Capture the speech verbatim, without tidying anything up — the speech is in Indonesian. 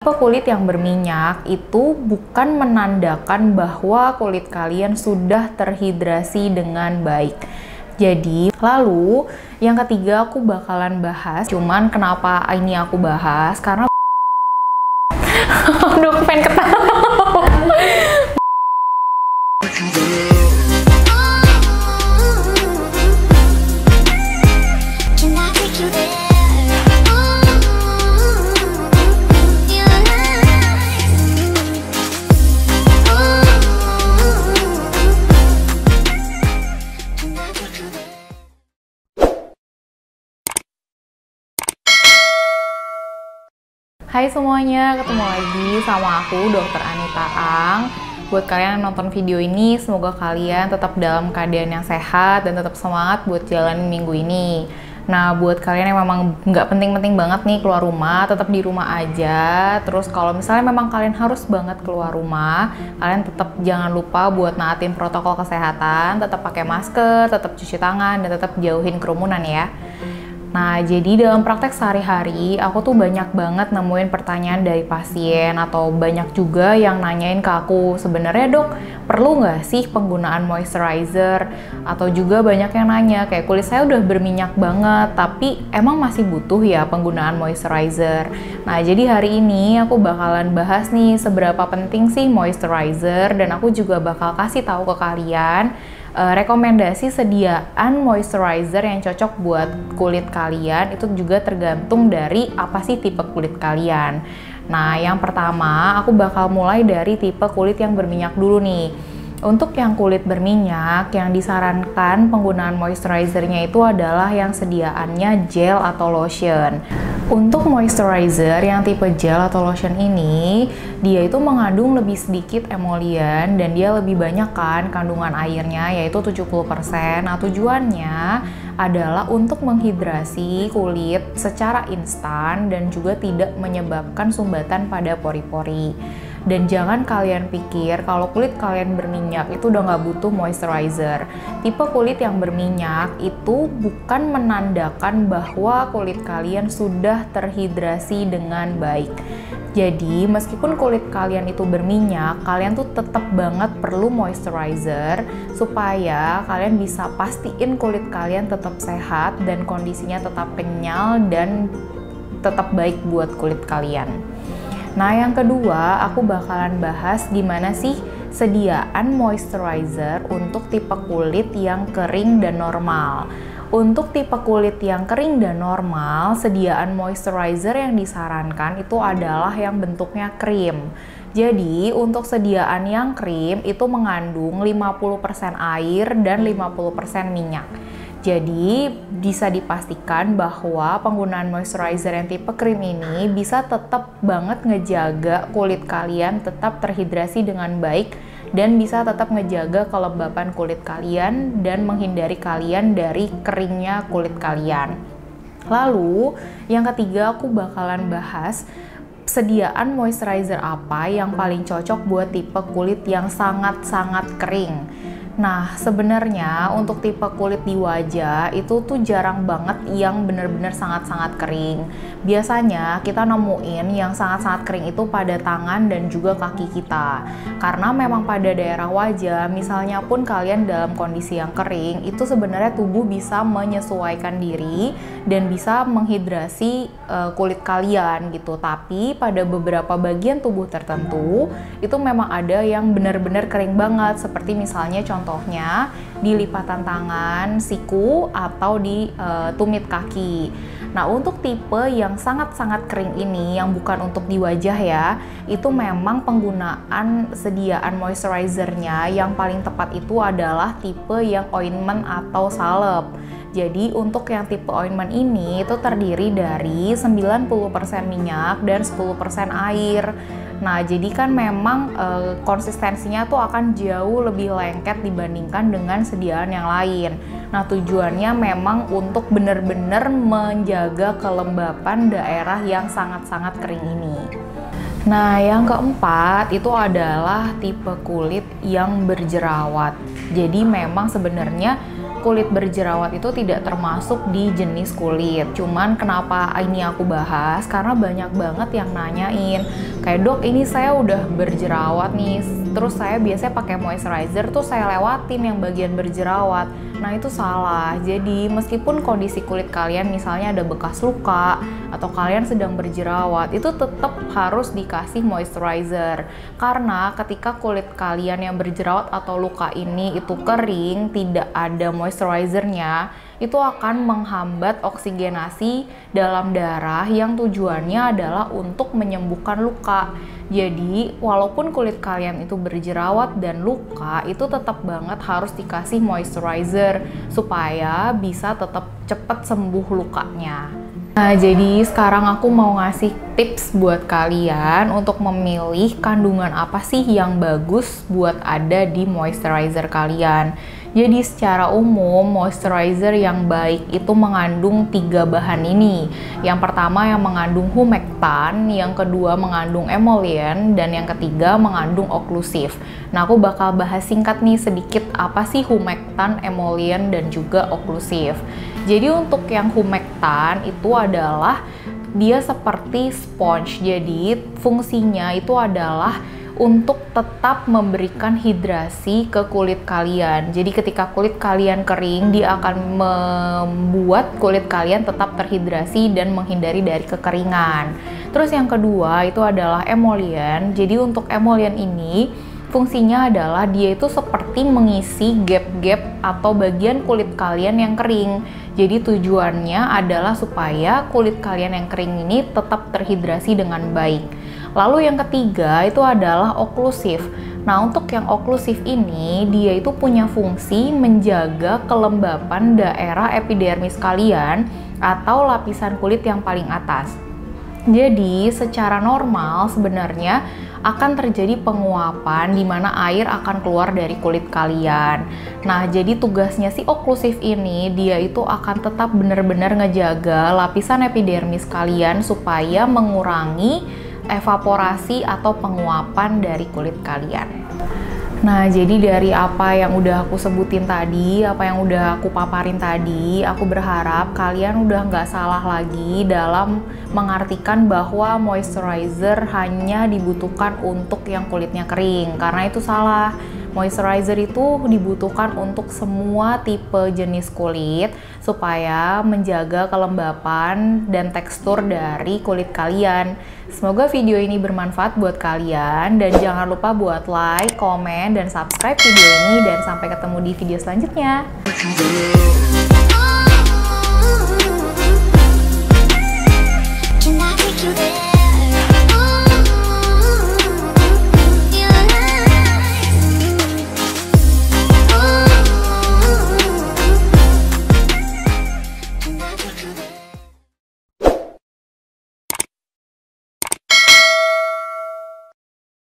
Tipe kulit yang berminyak itu bukan menandakan bahwa kulit kalian sudah terhidrasi dengan baik. Jadi, lalu yang ketiga aku bakalan bahas, cuman kenapa ini aku bahas? Karena aduh, aku pengen ketawa. Hai semuanya, ketemu lagi sama aku Dokter Anita Ang. Buat kalian yang nonton video ini, semoga kalian tetap dalam keadaan yang sehat dan tetap semangat buat jalan minggu ini. Nah, buat kalian yang memang nggak penting-penting banget nih keluar rumah, tetap di rumah aja. Terus kalau misalnya memang kalian harus banget keluar rumah, kalian tetap jangan lupa buat naatin protokol kesehatan, tetap pakai masker, tetap cuci tangan, dan tetap jauhin kerumunan ya. Nah, jadi dalam praktek sehari-hari, aku tuh banyak banget nemuin pertanyaan dari pasien atau banyak juga yang nanyain ke aku, sebenarnya dok, perlu nggak sih penggunaan moisturizer? Atau juga banyak yang nanya, kayak kulit saya udah berminyak banget, tapi emang masih butuh ya penggunaan moisturizer? Nah, jadi hari ini aku bakalan bahas nih seberapa penting sih moisturizer, dan aku juga bakal kasih tahu ke kalian Uh, rekomendasi sediaan moisturizer yang cocok buat kulit kalian. Itu juga tergantung dari apa sih tipe kulit kalian. Nah, yang pertama aku bakal mulai dari tipe kulit yang berminyak dulu nih. Untuk yang kulit berminyak, yang disarankan penggunaan moisturizernya itu adalah yang sediaannya gel atau lotion. Untuk moisturizer yang tipe gel atau lotion ini, dia itu mengandung lebih sedikit emollient dan dia lebih banyak kan kandungan airnya, yaitu tujuh puluh persen. Nah, tujuannya adalah untuk menghidrasi kulit secara instan dan juga tidak menyebabkan sumbatan pada pori-pori. Dan jangan kalian pikir kalau kulit kalian berminyak itu udah nggak butuh moisturizer. Tipe kulit yang berminyak itu bukan menandakan bahwa kulit kalian sudah terhidrasi dengan baik. Jadi meskipun kulit kalian itu berminyak, kalian tuh tetap banget perlu moisturizer supaya kalian bisa pastiin kulit kalian tetap sehat dan kondisinya tetap kenyal dan tetap baik buat kulit kalian. Nah, yang kedua, aku bakalan bahas gimana sih sediaan moisturizer untuk tipe kulit yang kering dan normal. Untuk tipe kulit yang kering dan normal, sediaan moisturizer yang disarankan itu adalah yang bentuknya krim. Jadi, untuk sediaan yang krim itu mengandung lima puluh persen air dan lima puluh persen minyak. Jadi, bisa dipastikan bahwa penggunaan moisturizer yang tipe krim ini bisa tetap banget ngejaga kulit kalian tetap terhidrasi dengan baik dan bisa tetap ngejaga kelembapan kulit kalian dan menghindari kalian dari keringnya kulit kalian. Lalu, yang ketiga aku bakalan bahas sediaan moisturizer apa yang paling cocok buat tipe kulit yang sangat-sangat kering. Nah, sebenarnya untuk tipe kulit di wajah itu tuh jarang banget yang bener-bener sangat-sangat kering. Biasanya kita nemuin yang sangat-sangat kering itu pada tangan dan juga kaki kita. Karena memang pada daerah wajah, misalnya pun kalian dalam kondisi yang kering, itu sebenarnya tubuh bisa menyesuaikan diri dan bisa menghidrasi uh, kulit kalian gitu. Tapi pada beberapa bagian tubuh tertentu, itu memang ada yang bener-bener kering banget, seperti misalnya contoh Contohnya di lipatan tangan, siku, atau di uh, tumit kaki. Nah, untuk tipe yang sangat-sangat kering ini, yang bukan untuk di wajah ya, itu memang penggunaan sediaan moisturizernya yang paling tepat itu adalah tipe yang ointment atau salep. Jadi untuk yang tipe ointment ini itu terdiri dari sembilan puluh persen minyak dan sepuluh persen air. Nah, jadi kan memang e, konsistensinya tuh akan jauh lebih lengket dibandingkan dengan sediaan yang lain. Nah, tujuannya memang untuk benar-benar menjaga kelembapan daerah yang sangat-sangat kering ini. Nah, yang keempat itu adalah tipe kulit yang berjerawat. Jadi memang sebenarnya kulit berjerawat itu tidak termasuk di jenis kulit. Cuman kenapa ini aku bahas? Karena banyak banget yang nanyain, kayak, dok ini saya udah berjerawat nih, terus saya biasanya pakai moisturizer tuh saya lewatin yang bagian berjerawat. Nah itu salah. Jadi meskipun kondisi kulit kalian misalnya ada bekas luka atau kalian sedang berjerawat, itu tetap harus dikasih moisturizer. Karena ketika kulit kalian yang berjerawat atau luka ini itu kering, tidak ada moisturizernya, itu akan menghambat oksigenasi dalam darah yang tujuannya adalah untuk menyembuhkan luka. Jadi walaupun kulit kalian itu berjerawat dan luka, itu tetap banget harus dikasih moisturizer supaya bisa tetap cepat sembuh lukanya. Nah, jadi sekarang aku mau ngasih tips buat kalian untuk memilih kandungan apa sih yang bagus buat ada di moisturizer kalian. Jadi secara umum moisturizer yang baik itu mengandung tiga bahan ini. Yang pertama yang mengandung humectan, yang kedua mengandung emollient, dan yang ketiga mengandung oklusif. Nah aku bakal bahas singkat nih sedikit apa sih humectan, emollient, dan juga oklusif. Jadi untuk yang humectan itu adalah dia seperti sponge, jadi fungsinya itu adalah untuk tetap memberikan hidrasi ke kulit kalian. Jadi ketika kulit kalian kering, dia akan membuat kulit kalian tetap terhidrasi dan menghindari dari kekeringan. Terus yang kedua itu adalah emollient. Jadi untuk emollient ini fungsinya adalah dia itu seperti mengisi gap-gap atau bagian kulit kalian yang kering. Jadi tujuannya adalah supaya kulit kalian yang kering ini tetap terhidrasi dengan baik. Lalu yang ketiga itu adalah oklusif. Nah untuk yang oklusif ini dia itu punya fungsi menjaga kelembapan daerah epidermis kalian atau lapisan kulit yang paling atas. Jadi secara normal sebenarnya akan terjadi penguapan di mana air akan keluar dari kulit kalian. Nah, jadi tugasnya si oklusif ini dia itu akan tetap benar-benar ngejaga lapisan epidermis kalian supaya mengurangi evaporasi atau penguapan dari kulit kalian. Nah, jadi dari apa yang udah aku sebutin tadi, apa yang udah aku paparin tadi, aku berharap kalian udah nggak salah lagi dalam mengartikan bahwa moisturizer hanya dibutuhkan untuk yang kulitnya kering, karena itu salah. Moisturizer itu dibutuhkan untuk semua tipe jenis kulit supaya menjaga kelembapan dan tekstur dari kulit kalian. Semoga video ini bermanfaat buat kalian dan jangan lupa buat like, komen, dan subscribe video ini dan sampai ketemu di video selanjutnya.